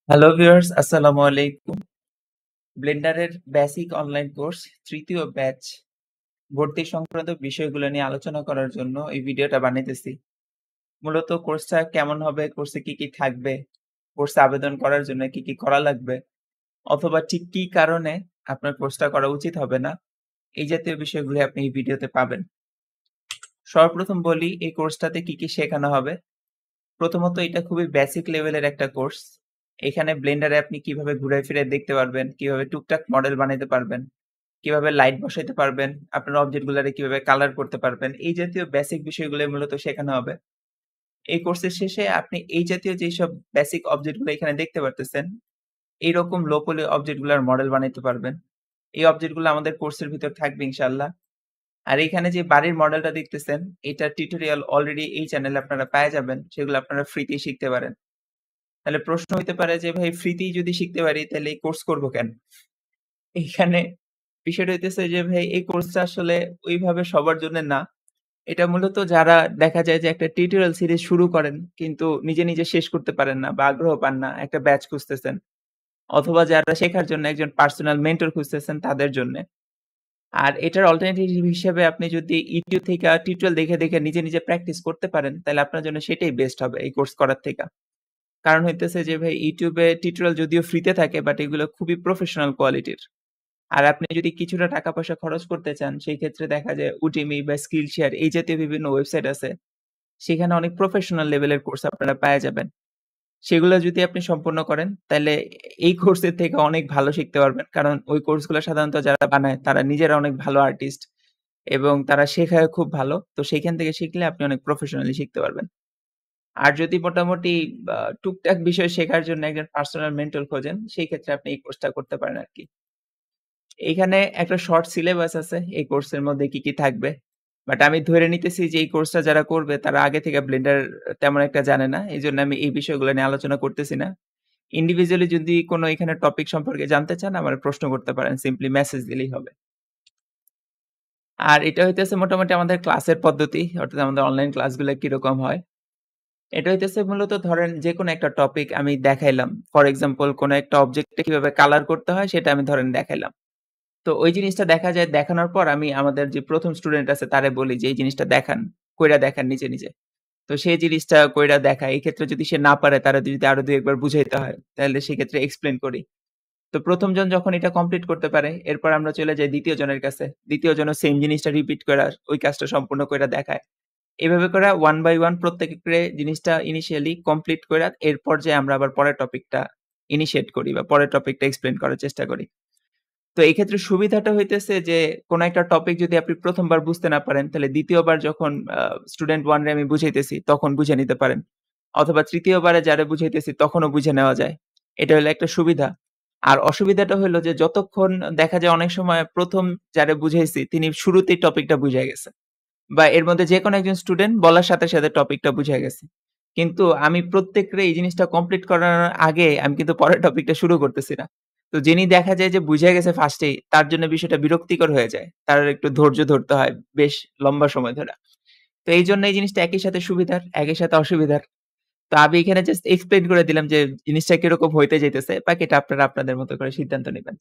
Hello viewers, আসসালামু আলাইকুম। ব্লেন্ডারের বেসিক অনলাইন কোর্স তৃতীয় ব্যাচ ভর্তি সংক্রান্ত বিষয়গুলো নিয়ে আলোচনা করার জন্য এই ভিডিওটা বানাইতেছি। মূলত কোর্সটা কেমন হবে, কোর্সে কি কি থাকবে, কোর্সে আবেদন করার জন্য কি কি করা লাগবে, অথবা ঠিক কি কারণে আপনার কোর্সটা করা উচিত হবে না, এই জাতীয় বিষয়গুলো আপনি এই ভিডিওতে পাবেন। সর্বপ্রথম বলি এই কোর্সটাতে কি কি শেখানো হবে। প্রথমত এটা খুবই বেসিক লেভেলের একটা কোর্স। এখানে ব্লেন্ডারে আপনি কিভাবে ঘুরে ফিরে দেখতে পারবেন, কিভাবে টুকটাক মডেল বানাইতে পারবেন, কিভাবে লাইট বসাইতে পারবেন, আপনার অবজেক্ট গুলারে কিভাবে কালার করতে পারবেন, এই জাতীয় বেসিক বিষয়গুলো মূলত শেখানো হবে। এই কোর্সের শেষে আপনি এই জাতীয় যেসব বেসিক অবজেক্ট গুলো এখানে দেখতে পারতেছেন, এইরকম লো পলি অবজেক্ট গুলার মডেল বানাইতে পারবেন। এই অবজেক্ট গুলো আমাদের কোর্সের ভিতর থাকবে ইনশাআল্লাহ। আর এখানে যে বাড়ির মডেলটা দেখতেছেন, এটার টিউটোরিয়াল অলরেডি এই চ্যানেলে আপনারা পেয়ে যাবেন। সেগুলো আপনারা ফ্রিতেই শিখতে পারেন। তাহলে প্রশ্ন হইতে পারে যে ভাই ফ্রিতেই যদি শিখতে পারি তাহলে এই কোর্স করব কেন? এইখানে বিষয়টা হইতেছে যে ভাই এই কোর্সটা আসলে ওইভাবে সবার জন্য না। এটা মূলত যারা দেখা যায় যে একটা টিউটোরিয়াল সিরিজ শুরু করেন কিন্তু নিজে শেষ করতে পারেন না বা আগ্রহ পান না, একটা ব্যাচ খুঁজতেছেন। অথবা যারা শেখার জন্য একজন পার্সোনাল মেন্টর খুঁজতেছেন তাদের জন্যে। আর এটার অল্টারনেটিভ হিসেবে আপনি যদি YouTube থেকে টিউটোরিয়াল দেখে নিজে প্র্যাকটিস করতে পারেন তাহলে আপনার জন্য সেটাই বেস্ট হবে এই কোর্স করার থেকে। কারণ হইতেছে যে ভাই YouTube এ টিউটোরিয়াল যদিও ফ্রিতে থাকে বাট এগুলো খুবই প্রফেশনাল কোয়ালিটির। আর আপনি যদি কিছুটা টাকা পয়সা খরচ করতে চান সেই ক্ষেত্রে দেখা যায় Udemy বা Skillshare এই জাতীয় বিভিন্ন ওয়েবসাইট আছে। সেখানে অনেক প্রফেশনাল লেভেলের কোর্স আপনারা পেয়ে যাবেন। সেগুলো যদি আপনি সম্পূর্ণ করেন তাইলে এই কোর্সের থেকে অনেক ভালো শিখতে পারবেন। কারণ ওই কোর্সগুলো সাধারণত যারা বানায় তারা নিজেরা অনেক ভালো আর্টিস্ট এবং তারা শেখায়ও খুব ভালো। তো সেইখান থেকে শিখলে আপনি অনেক প্রফেশনালি শিখতে পারবেন। আর যদি মোটামুটি টুকটাক বিষয় শেখার জন্য একজন পার্সোনাল মেন্টর খোঁজেন, সেই ক্ষেত্রে আপনি এই কোর্সটা করতে পারেন আরকি। এইখানে একটা শর্ট সিলেবাস আছে এই কোর্সের মধ্যে কি থাকবে। বাট আমি ধরে নিতেছি যে এই কোর্সটা যারা করবে তারা আগে থেকে ব্লেন্ডার তেমন একটা জানে না। এজন্য আমি এই বিষয়গুলো নিয়ে আলোচনা করতেছি না। ইন্ডিভিজুয়ালি যদি কোনো এখানে টপিক সম্পর্কে জানতে চান আমারে প্রশ্ন করতে পারেন। সিম্পলি মেসেজ দিলেই হবে। আর এটা হইতেছে মোটামুটি আমাদের ক্লাসের পদ্ধতি। অর্থাৎ আমাদের অনলাইন ক্লাসগুলা কিরকম হয়। এটা হইতেছে মূলত ধরেন যেকোনো একটা টপিক আমি দেখাইলাম। ফর এক্সাম্পল কোনো একটা অবজেক্টে কিভাবে কালার করতে হয় সেটা আমি ধরেন দেখাইলাম। তো ওই জিনিসটা দেখা যায় দেখানোর পর আমি আমাদের যে ১ম স্টুডেন্ট আছে তারে বলি যে, "এই জিনিসটা দেখান, কইরা দেখান নিজে। তো সে জিনিসটা কইরা দেখায়। এই ক্ষেত্রে যদি সে না পারে তারে যদি আরো ২-১ বার বুঝাইতে হয়, তাহলে সেক্ষেত্রে এক্সপ্লেইন করি। তো ১ম জন যখন এটা কমপ্লিট করতে পারে, এরপর আমরা চলে যাই ২য় জনের কাছে। ২য় জনও সেম জিনিসটা রিপিট কইরা ওই কাজটা সম্পূর্ণ কইরা দেখায়। এভাবে করে 1 বাই 1 প্রত্যেকে জিনিসটা ইনিশিয়ালি কমপ্লিট কইরা এর পর্যায়ে আমরা আবার পরের টপিকটা ইনিশিয়েট করি বা পরের টপিকটা এক্সপ্লেইন করার চেষ্টা করি। তো এই ক্ষেত্রে সুবিধাটা হইতেছে যে কোন একটা টপিক যদি আপনি ১ম বার বুঝতে না পারেন, তাহলে ২য় বার যখন স্টুডেন্ট 1 রে আমি বুঝাইতেছি তখন বুঝে নিতে পারেন। অথবা ৩য় বারে যারে বুঝাইতেছি তখনও বুঝে নেওয়া যায়। এটা হলো একটা সুবিধা। আর অসুবিধাটা হইলো যে যতক্ষণ দেখা যায় অনেক সময় ১ম যারে বুঝাইছি তিনি শুরুতেই টপিকটা বুঝায় গেছে। বা এর মধ্যে যেকোনো একজন স্টুডেন্ট বলার সাথে টপিকটা বুঝা গেছে। কিন্তু আমি প্রত্যেকরে এই জিনিসটা কমপ্লিট করানোর আগে আমি কিন্তু পরের টপিকটা শুরু করতেছি না। তো যিনি দেখা যায় যে বুঝা গেছে ফার্স্টেই তার জন্য বিষয়টা বিরক্তিকর হয়ে যায়। তার একটু ধৈর্য ধরতে হয় বেশ লম্বা সময় ধরে। তো এইজন্য এই জিনিসটা একই সাথে সুবিধার, একই সাথে অসুবিধার। তো আমি এখানে জাস্ট এক্সপ্লেইন করে দিলাম যে জিনিসটা কিরকম হইতে যাইতেছে। বাকিটা আপনারা আপনাদের মতো করে সিদ্ধান্ত নিবেন।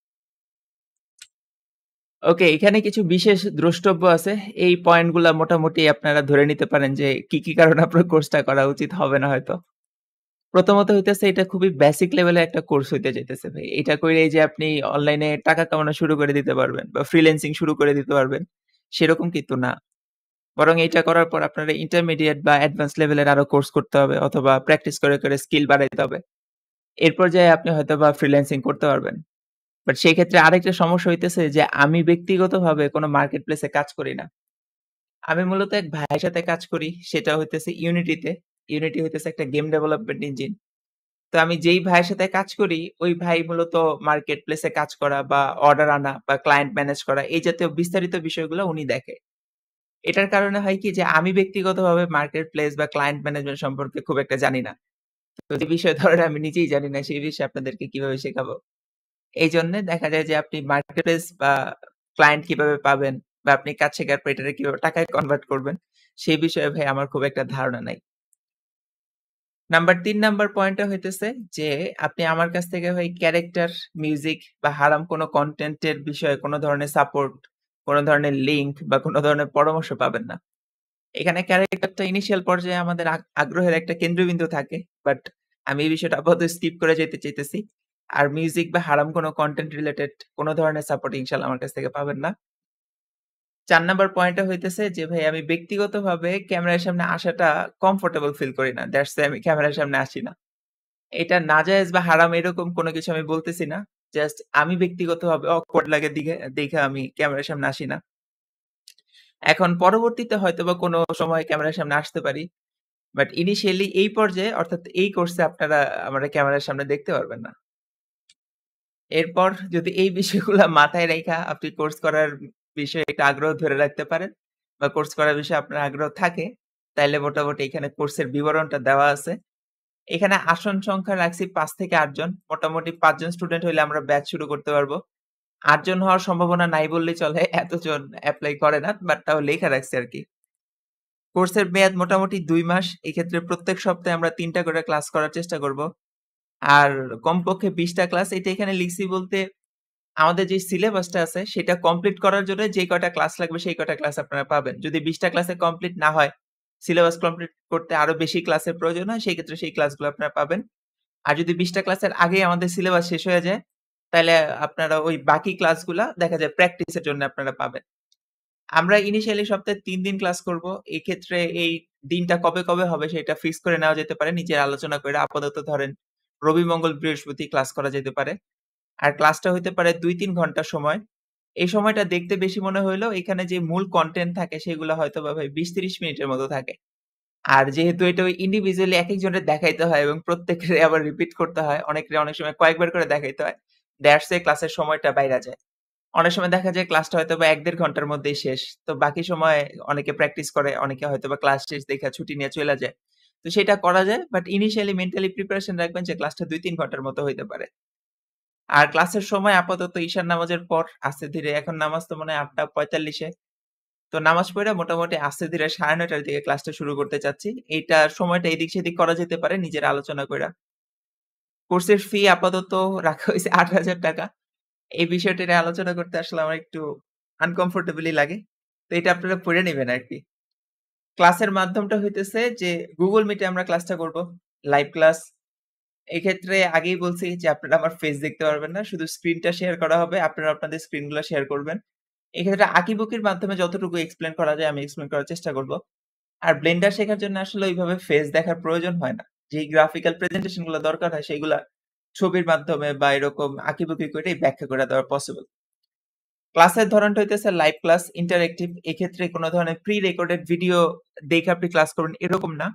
ওকে, এখানে কিছু বিশেষ দ্রষ্টব্য আছে। এই পয়েন্টগুলা মোটামুটি আপনারা ধরে নিতে পারেন যে কি কারণে আপনার কোর্সটা করা উচিত হবে না হয়তো। প্রথমত হইতেছে এটা খুবই বেসিক লেভেলের একটা কোর্স হইতে যাইতেছে ভাই। এটা কইরেই যে আপনি অনলাইনে টাকা কামানো শুরু করে দিতে পারবেন বা ফ্রিল্যান্সিং শুরু করে দিতে পারবেন, সেরকম কিন্তু না। বরং এইটা করার পর আপনারা ইন্টারমিডিয়েট বা অ্যাডভান্স লেভেলের আরো কোর্স করতে হবে অথবা প্র্যাকটিস করে স্কিল বাড়াইতে হবে। এরপর যেয়ে আপনি হয়তোবা ফ্রিল্যান্সিং করতে পারবেন। বাট সেই ক্ষেত্রে আরেকটা সমস্যা হইতেছে যে আমি ব্যক্তিগতভাবে কোনো মার্কেট প্লেস এ কাজ করি না। আমি মূলত এক ভাইয়ের সাথে কাজ করি। সেটা হইতেছে Unity তে। Unity হইতেছে একটা গেম ডেভেলপমেন্ট ইঞ্জিন। তো আমি যেই ভাইয়ের সাথে কাজ করি, ওই ভাই মূলত মার্কেট প্লেস এ কাজ করা বা অর্ডার আনা বা ক্লায়েন্ট ম্যানেজ করা এই জাতীয় বিস্তারিত বিষয়গুলো উনি দেখে। এটার কারণে হয় কি যে আমি ব্যক্তিগতভাবে মার্কেট প্লেস বা ক্লায়েন্ট ম্যানেজমেন্ট সম্পর্কে খুব একটা জানি না। তো যে বিষয় ধরেন আমি নিজেই জানি না সেই বিষয়ে আপনাদেরকে কিভাবে শেখাবো? এইজন্যে দেখা যায় যে আপনি মার্কেট প্লেস বা ক্লায়েন্ট কিভাবে পাবেন বা আপনি কাজ শেখার পর এটারে কিভাবে টাকায় কনভার্ট করবেন, সেই বিষয়ে ভাই আমার খুব একটা ধারণা নাই। নাম্বার পয়েন্টটা হইতেছে যে আপনি আমার কাছ থেকে ভাই ক্যারেক্টার, মিউজিক বা হারাম কোনো কনটেন্ট এর বিষয়ে কোনো ধরনের সাপোর্ট, কোনো ধরনের লিঙ্ক বা কোনো ধরনের পরামর্শ পাবেন না। এখানে ক্যারেক্টারটা ইনিশিয়াল পর্যায়ে আমাদের আগ্রহের একটা কেন্দ্রবিন্দু থাকে। বাট আমি এই বিষয়টা আপাতত স্কিপ করে যেতে চাইতেছি। আর মিউজিক বা হারাম কোনো কনটেন্ট রিলেটেড কোনো ধরনের সাপোর্ট ইনশাআল্লাহ আমার কাছ থেকে পাবেন না। ৪ নাম্বার পয়েন্টটা হইতেছে যে ভাই আমি ব্যক্তিগতভাবে ক্যামেরার সামনে আসাটা কমফোর্টেবল ফিল করি না। দ্যাটস ওয়াই আমি ক্যামেরার সামনে আসি না। এটা নাজায়েজ বা হারাম এরকম কোনো কিছু আমি বলতেছি না। জাস্ট আমি ব্যক্তিগতভাবে awkward লাগে দেইখা আমি ক্যামেরার সামনে আসি না। এখন পরবর্তীতে হয়তোবা কোনো সময় ক্যামেরার সামনে আসতে পারি। বাট ইনিশিয়ালি এই পর্যায়ে অর্থাৎ এই কোর্সে আপনারা আমারে ক্যামেরার সামনে দেখতে পারবেন না। এরপর যদি এই বিষয়গুলা মাথায় রাইখা আপনি কোর্স করার বিষয়ে একটা আগ্রহ ধরে রাখতে পারেন বা কোর্স করার বিষয়ে আপনার আগ্রহ থাকে, তাইলে মোটামুটি এখানে কোর্সের বিবরণটা দেওয়া আছে। এখানে আসন সংখ্যা রাখছি ৫ থেকে ৮ জন। মোটামুটি ৫ জন স্টুডেন্ট হইলে আমরা ব্যাচ শুরু করতে পারবো। ৮ জন হওয়ার সম্ভাবনা নাই বললেই চলে। এতজন এপ্লাই করে না। বাট তাও লেখা রাখছি আরকি। কোর্সের মেয়াদ মোটামুটি ২ মাস। এক্ষেত্রে প্রত্যেক সপ্তাহে আমরা ৩ টা করে ক্লাস করার চেষ্টা করব। আর কমপক্ষে ২০ টা ক্লাস। এটা এখানে লিখছি বলতে আমাদের যে সিলেবাসটা আছে সেটা কমপ্লিট করার জন্য যে কয়টা ক্লাস লাগবে সেই কয়টা ক্লাস আপনারা পাবেন। যদি ২০ টা ক্লাসে কমপ্লিট না হয়, সিলেবাস কমপ্লিট করতে আরো বেশি ক্লাসের প্রয়োজন হয়, সেক্ষেত্রে সেই ক্লাসগুলো আপনারা পাবেন। আর যদি ২০ টা ক্লাসের আগেই আমাদের সিলেবাস শেষ হয়ে যায়, তাইলে আপনারা ওই বাকি ক্লাসগুলা দেখা যায় প্র্যাকটিসের জন্য আপনারা পাবেন। আমরা ইনিশিয়ালি সপ্তাহে ৩ দিন ক্লাস করব। এক্ষেত্রে এই দিনটা কবে হবে সেটা ফিক্স করে নেওয়া যেতে পারে নিজের আলোচনা কইরা। আপাতত ধরেন রবি, মঙ্গল, বৃহস্পতি ক্লাস করা যেতে পারে। আর ক্লাসটা হইতে পারে ২-৩ ঘন্টা সময়। এই সময়টা দেখতে বেশি মনে হইলেও এখানে যে মূল কনটেন্ট থাকে সেগুলা হয়তোবা ভাই ২০-৩০ মিনিটের মতো থাকে। আর যেহেতু এটা ওই ইন্ডিভিজুয়ালি একেকজনের দেখাইতে হয় এবং প্রত্যেকের আবার রিপিট করতে হয়, অনেকের অনেক সময় কয়েকবার করে দেখাইতে হয়। দ্যাটস ওয়াই ক্লাসের সময়টা বাইরা যায়। অনেক সময় দেখা যায় ক্লাসটা হয়তোবা ১-১.৫ ঘন্টার মধ্যেই শেষ। তো বাকি সময় অনেকে প্র্যাকটিস করে, অনেকে হয়তোবা ক্লাস শেষ দেইখা ছুটি নিয়ে চইলা যায়। তো সেটা করা যায়। বাট ইনিশিয়ালি মেন্টালি প্রিপারেশন রাখবেন যে ক্লাসটা ২-৩ ঘন্টার মতো হইতে পারে। আর ক্লাসের সময় আপাতত ঈশার নামাজের পর আস্তে ধীরে এখন নামাজ তো মনে হয় ৮:৪৫ এ। তো নামাজ পইড়া মোটামুটি আস্তে ধীরে ৯:৩০ টার দিকে ক্লাসটা শুরু করতে চাচ্ছি। এইটা সময়টা এদিক সেদিক করা যেতে পারে নিজের আলোচনা কইরা। কোর্সের ফি আপাতত রাখা হইছে ৳৮,০০০। এই বিষয়টা নিয়ে আলোচনা করতে আসলে আমার একটু আনকমফোর্টেবলই লাগে। তো এটা আপনারা পইড়া নিবেন আরকি। ক্লাসের মাধ্যমটা হইতেছে যে Google Meet এ আমরা ক্লাসটা করব। Live class. এক্ষেত্রে আগেই বলছি যে আপনারা আমার ফেস দেখতে পারবেন না। শুধু স্ক্রিনটা শেয়ার করা হবে। আপনারা আপনাদের স্ক্রিনগুলা শেয়ার করবেন। এক্ষেত্রে আঁকিবুকির মাধ্যমে যতটুকু এক্সপ্লেইন করা যায় আমি এক্সপ্লেইন করার চেষ্টা করব। আর ব্লেন্ডার শেখার জন্য আসলে ওইভাবে ফেস দেখার প্রয়োজন হয় না। যেই গ্রাফিক্যাল প্রেজেন্টেশন গুলা দরকার হয় সেগুলা ছবির মাধ্যমে বা এরকম আঁকিবুকি কইরাই ব্যাখ্যা করে দেওয়া পসিবল। ক্লাসের ধরনটা হইতেছে লাইভ ক্লাস, ইন্টারেক্টিভ। এক্ষেত্রে কোন ধরনের প্রি রেকর্ডেড ভিডিও দেখে আপনি ক্লাস করবেন এরকম না।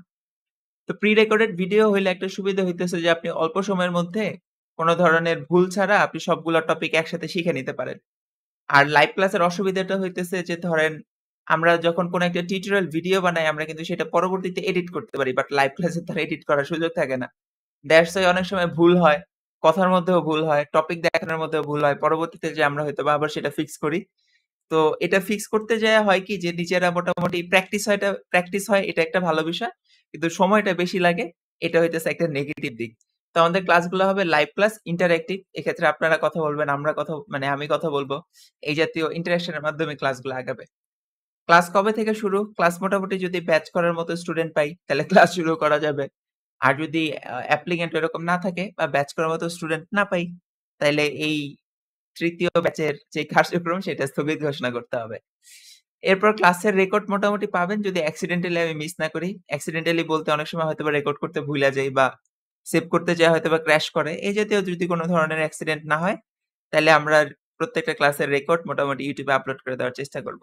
তো প্রি রেকর্ডেড ভিডিও হইলে একটা সুবিধা হইতেছে যে আপনি অল্প সময়ের মধ্যে কোন ধরনের ভুল ছাড়া আপনি সবগুলা টপিক একসাথে শিখে নিতে পারেন। আর লাইভ ক্লাসের অসুবিধাটা হইতেছে যে ধরেন আমরা যখন কোন একটা টিউটোরিয়াল ভিডিও বানাই আমরা কিন্তু সেটা পরবর্তীতে এডিট করতে পারি। বাট লাইভ ক্লাসে তো আর এডিট করার সুযোগ থাকে না। দ্যাটস ওয়াই অনেক সময় ভুল হয়। কথার মধ্যেও ভুল হয়, টপিক দেখানোর মধ্যেও ভুল হয়। পরবর্তীতে যেয়ে আমরা হয়তোবা আবার সেটা ফিক্স করি। তো এটা ফিক্স করতে যায়া হয় কি যে নিজেরা মোটামুটি প্র্যাকটিস হয় এটা একটা ভালো বিষয়। কিন্তু সময়টা বেশি লাগে। এটা হইতেছে একটা নেগেটিভ দিক। তো আমাদের ক্লাসগুলো হবে লাইভ ক্লাস, ইন্টারেক্টিভ। এক্ষেত্রে আপনারা কথা বলবেন, আমরা কথা মানে আমি কথা বলব। এই জাতীয় ইন্টারেকশন এর মাধ্যমে ক্লাসগুলো আগাবে। ক্লাস কবে থেকে শুরু? ক্লাস মোটামুটি যদি ব্যাচ করার মতো স্টুডেন্ট পাই, তাহলে ক্লাস শুরু করা যাবে। আর যদি অ্যাপ্লিক্যান্ট এরকম না থাকে বা ব্যাচ করার মতো স্টুডেন্ট না পাই, তাইলে এই ৩য় ব্যাচের যে কার্যক্রম সেটা স্থগিত ঘোষণা করতে হবে। এরপর ক্লাসের রেকর্ড মোটামুটি পাবেন যদি অ্যাক্সিডেন্টালি আমি মিস না করি। অ্যাক্সিডেন্টালি বলতে অনেক সময় হয়তোবা রেকর্ড করতে ভুইলা যাই বা সেভ করতে যেয়ে হয়তোবা ক্র্যাশ করে। এই জাতীয় যদি কোন ধরনের অ্যাক্সিডেন্ট না হয়, তাইলে আমরা প্রত্যেকটা ক্লাসের রেকর্ড মোটামুটি YouTube এ আপলোড করে দেওয়ার চেষ্টা করব।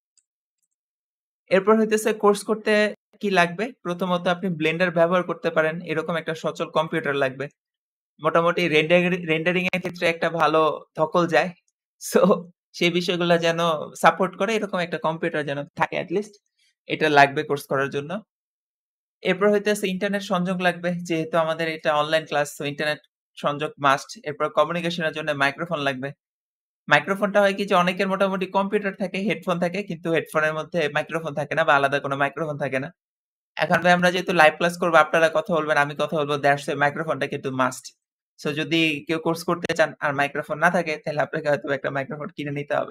এরপর হইতেছে কোর্স করতে কি লাগবে? প্রথমত আপনি ব্লেন্ডার ব্যবহার করতে পারেন। এরকম একটা সচল কম্পিউটার লাগবে। মোটামুটি রেন্ডারিং এর ক্ষেত্রে একটা ভালো ধকল যায়। সো সেই বিষয়গুলা যেন সাপোর্ট করে এরকম একটা কম্পিউটার যেন থাকে এট লিস্ট। এটা লাগবে কোর্স করার জন্য। এরপর হইতেছে ইন্টারনেট সংযোগ লাগবে। যেহেতু আমাদের এটা অনলাইন ক্লাস সো ইন্টারনেট সংযোগ মাস্ট। এরপর কমিউনিকেশন এর জন্য মাইক্রোফোন লাগবে। মাইক্রোফোনটা হয় কি যে অনেকের মোটামুটি কম্পিউটার থাকে, হেডফোন থাকে কিন্তু হেডফোনের মধ্যে মাইক্রোফোন থাকে না বা আলাদা কোনো মাইক্রোফোন থাকে না। এখন ভাই আমরা যেহেতু লাইভ ক্লাস করব, আপনারা কথা বলবেন, আমি কথা বলব, দ্যাটস ওয়াই মাইক্রোফোনটা কিন্তু মাস্ট। সো যদি কেউ কোর্স করতে চান আর মাইক্রোফোন না থাকে, তাহলে আপনাকে হয়তো একটা মাইক্রোফোন কিনে নিতে হবে।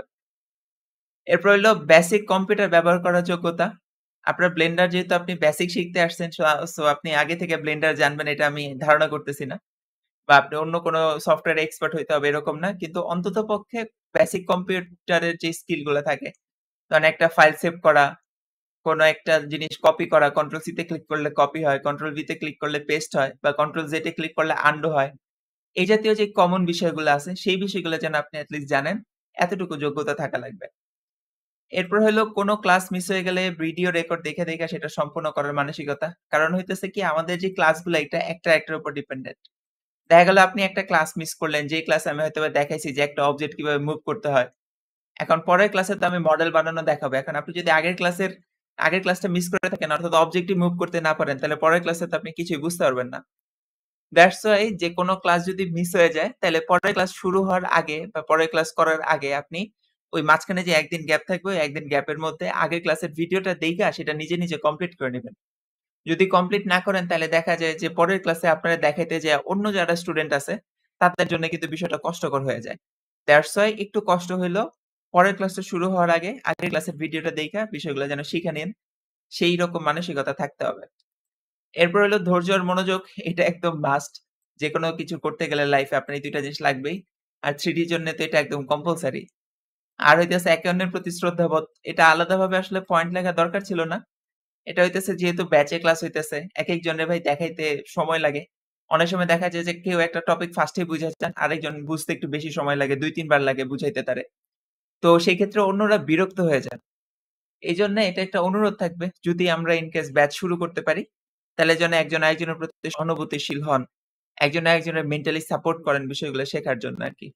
এরপর হইলো বেসিক কম্পিউটার ব্যবহার করার যোগ্যতা। আপনার ব্লেন্ডার যেহেতু আপনি বেসিক শিখতে আসছেন, সো আপনি আগে থেকে ব্লেন্ডার জানবেন এটা আমি ধারণা করতেছি না। বা আপনি অন্য কোনো সফটওয়্যার এক্সপার্ট হইতে হবে এরকম না। কিন্তু অন্ততপক্ষে বেসিক কম্পিউটারের যে স্কিল গুলা থাকে, ধরেন একটা ফাইল সেভ করা, কোনো একটা জিনিস কপি করা, কন্ট্রোল সি তে ক্লিক করলে কপি হয়, কন্ট্রোল ভি তে ক্লিক করলে পেস্ট হয় বা কন্ট্রোল জেড এ ক্লিক করলে আনডু হয়। এই জাতীয় যে কমন বিষয়গুলো আছে, সেই বিষয়গুলো যেন আপনি এট লিস্ট জানেন, এতটুকু যোগ্যতা থাকা লাগবে। এরপর হইলো কোনো ক্লাস মিস হয়ে গেলে ভিডিও রেকর্ড দেখে সেটা সম্পূর্ণ করার মানসিকতা। কারণ হইতেছে কি আমাদের যে ক্লাসগুলা এটা একটা একটার উপর ডিপেন্ডেন্ট। দেখা গেল আপনি একটা ক্লাস মিস করলেন, যে ক্লাসে আমি হয়তোবা দেখাইছি যে একটা অবজেক্ট কিভাবে মুভ করতে হয়। এখন পরের ক্লাসে তো আমি মডেল বানানো দেখাবো। এখন আপনি যদি আগের ক্লাসটা মিস করে থাকেন অর্থাৎ অবজেক্টই মুভ করতে না পারেন, তাহলে পরের ক্লাসে তো আপনি কিছুই বুঝতে পারবেন না। দ্যাটস ওয়াই যেকোনো ক্লাস যদি মিস হয়ে যায়, তাহলে পরের ক্লাস শুরু হওয়ার আগে বা পরের ক্লাস করার আগে আপনি ওই মাঝখানে যে একদিন গ্যাপ থাকবে, ওই একদিন গ্যাপের মধ্যে আগের ক্লাসের ভিডিওটা দেইখা সেটা নিজে কমপ্লিট করে নিবেন। যদি কমপ্লিট না করেন তাহলে দেখা যায় যে পরের ক্লাসে আপনারা দেখাইতে যেয়ে অন্য যারা স্টুডেন্ট আছে তাদের জন্য কিন্তু বিষয়টা কষ্টকর হয়ে যায়। দ্যাটস ওয়াই একটু কষ্ট হইলেও পরের ক্লাসটা শুরু হওয়ার আগে আগের ক্লাসের ভিডিওটা দেইখা বিষয়গুলো যেন শিখে নিন, সেই রকম মানসিকতা থাকতে হবে। এরপর হলো ধৈর্য আর মনোযোগ, এটা একদম মাস্ট। যেকোনো কিছু করতে গেলে লাইফে আপনার এই ২ টা জিনিস লাগবেই। আর 3D র জন্য তো এটা একদম কম্পালসরি। আর হইতেছে একে অন্যের প্রতি শ্রদ্ধাবোধ। এটা আলাদাভাবে আসলে পয়েন্ট লেখা দরকার ছিল না। এটা হইতেছে যেহেতু ব্যাচে ক্লাস হইতেছে, একেকজনের ভাই দেখাইতে সময় লাগে। অনেক সময় দেখা যায় যে কেউ একটা টপিক ফার্স্টেই বুঝাতে চান, আরেকজন বুঝতে একটু বেশি সময় লাগে, ২-৩ বার লাগে বুঝাইতে তারে। তো সেই ক্ষেত্রে অন্যরা বিরক্ত হয়ে যান। এইজন্য এটা একটা অনুরোধ থাকবে, যদি আমরা ইন কেস ব্যাচ শুরু করতে পারি, তাহলে যেন একজন আরেকজনের প্রতি সহানুভূতিশীল হন। একজন আরেকজনের মেন্টালি সাপোর্ট করেন বিষয়গুলো শেখার জন্য আরকি।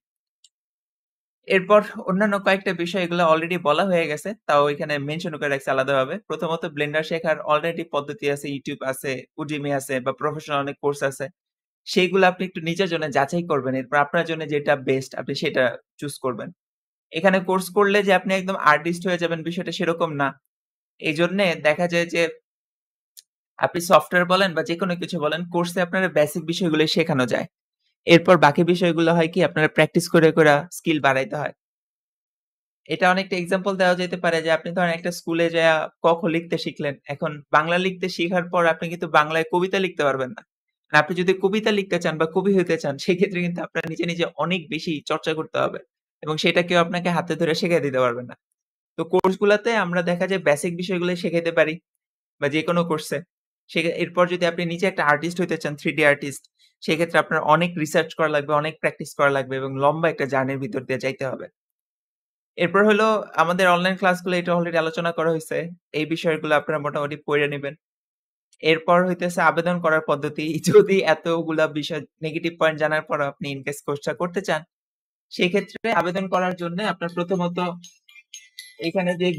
এরপর অন্যান্য কয়েকটা বিষয় এগুলো অলরেডি বলা হয়ে গেছে। তাও এখানে মেনশন করে রাখছি আলাদাভাবে। প্রথমত ব্লেন্ডার শেখার অলরেডি পদ্ধতি আছে, YouTube আছে, Udemy আছে বা প্রফেশনাল অনেক কোর্স আছে। সেইগুলো আপনি একটু নিজের জন্য যাচাই করবেন। এরপর আপনার জন্য যেটা বেস্ট আপনি সেটা চুজ করবেন। এখানে কোর্স করলে যে আপনি একদম আর্টিস্ট হয়ে যাবেন বিষয়টা সেরকম না। এইজন্যে দেখা যায় যে আপনি সফটওয়্যার বলেন বা যেকোনো কিছু বলেন, কোর্সে আপনারা বেসিক বিষয়গুলোই শেখানো যায়। এরপর বাকি বিষয়গুলো হয় কি আপনারা প্র্যাকটিস করে স্কিল বাড়াইতে হয়। এটা অনেকটা এক্সাম্পল দেওয়া যেতে পারে যে আপনি ধরেন একটা স্কুলে যায়া ক, খ লিখতে শিখলেন। এখন বাংলা লিখতে শিখার পর আপনি কিন্তু বাংলায় কবিতা লিখতে পারবেন না। আর আপনি যদি কবিতা লিখতে চান বা কবি হইতে চান সেক্ষেত্রে কিন্তু আপনার নিজে অনেক বেশি চর্চা করতে হবে। এবং সেটা কেউ আপনাকে হাতে ধরে শিখায় দিতে পারবে না। তো কোর্স গুলাতে আমরা দেখা যায় বেসিক বিষয়গুলো শেখাইতে পারি বা যেকোনো কোর্সে। এরপর যদি আপনি নিজে একটা আর্টিস্ট হইতে চান, 3D আর্টিস্ট, সেক্ষেত্রে আপনার অনেক রিসার্চ করা লাগবে, অনেক প্র্যাকটিস করা লাগবে এবং লম্বা একটা জার্নির ভিতর দিয়ে যাইতে হবে। এরপর হলো আমাদের অনলাইন ক্লাসগুলো এটা অলরেডি আলোচনা করা হইছে। এই বিষয়গুলো আপনারা মোটামুটি পইড়া নিবেন। এরপর হইতেছে আবেদন করার পদ্ধতি। যদি এতগুলা বিষয় নেগেটিভ পয়েন্ট জানার পরও আপনি ইন কেস কোর্সটা করতে চান, সেক্ষেত্রে আবেদন করার জন্যে আপনার প্রথমত এখানে যে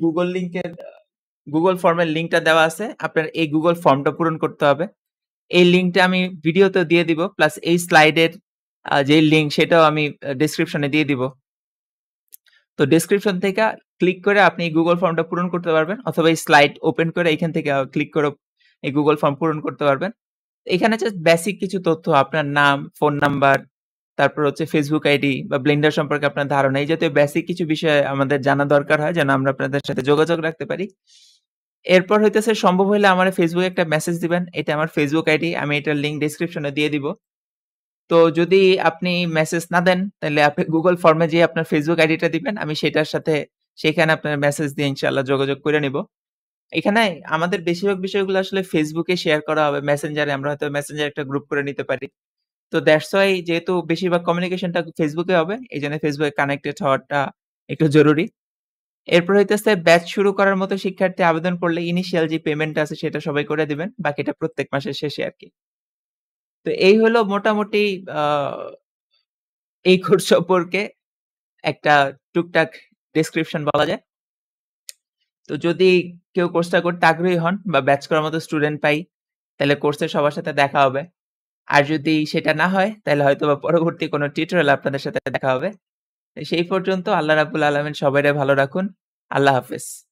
Google ফর্মের লিঙ্কটা দেওয়া আছে, আপনার এই Google ফর্মটা পূরণ করতে হবে। এই লিঙ্কটা আমি ভিডিওতেও দিয়ে দিব। প্লাস এই স্লাইডের যেই লিঙ্ক সেটাও আমি ডেসক্রিপশনে দিয়ে দিব। তো ডেসক্রিপশন থেকে ক্লিক করে আপনি Google ফর্মটা পূরণ করতে পারবেন অথবা এই স্লাইড ওপেন করে এখান থেকে ক্লিক করে এই Google ফর্ম পূরণ করতে পারবেন। এখানে জাস্ট বেসিক কিছু তথ্য আপনার নাম, ফোন নাম্বার, তারপর হচ্ছে Facebook আইডি বা ব্লেন্ডার সম্পর্কে আপনার ধারণা, এই জাতীয় বেসিক কিছু বিষয় আমাদের জানা দরকার হয় যেন আমরা আপনাদের সাথে যোগাযোগ রাখতে পারি। এরপর হইতেছে সম্ভব হইলে আমারে Facebook এ একটা মেসেজ দিবেন। এটা আমার Facebook আইডি। আমি এটার লিঙ্ক ডেসক্রিপশনে দিয়ে দিব। তো যদি আপনি মেসেজ না দেন, তাইলে আপনি Google ফর্মে যেয়ে আপনার Facebook আইডিটা দিবেন। আমি সেটার সাথে সেখানে আপনার মেসেজ দিয়ে ইনশাআল্লাহ যোগাযোগ করে নিব। এখানে আমাদের বেশিরভাগ বিষয়গুলো আসলে Facebook এ শেয়ার করা হবে। Messenger এ আমরা হয়তো Messenger একটা গ্রুপ করে নিতে পারি। তো দ্যাটস ওয়াই যেহেতু বেশিরভাগ কমিউনিকেশনটা Facebook এ হবে, এইজন্য Facebook এ কানেক্টেড হওয়াটা একটু জরুরি। এরপর হইতেছে ব্যাচ শুরু করার মতো শিক্ষার্থী আবেদন করলে ইনিশিয়াল যে পেমেন্টটা আছে সেটা সবাই করে দিবেন। বাকিটা প্রত্যেক মাসের শেষে আরকি। তো এই হলো মোটামুটি আ এই কোর্স সম্পর্কে একটা টুকটাক ডেসক্রিপশন বলা যায়। তো যদি কেউ কোর্সটা করতে আগ্রহী হন বা ব্যাচ করার মতো স্টুডেন্ট পাই, তাহলে কোর্সে সবার সাথে দেখা হবে। আর যদি সেটা না হয়, তাহলে হয়তোবা পরবর্তী কোনো টিউটোরিয়ালে আপনাদের সাথে দেখা হবে। সেই পর্যন্ত আল্লাহ রাব্বুল আলামিন সবাইরে ভালো রাখুন। আল্লাহ হাফেজ।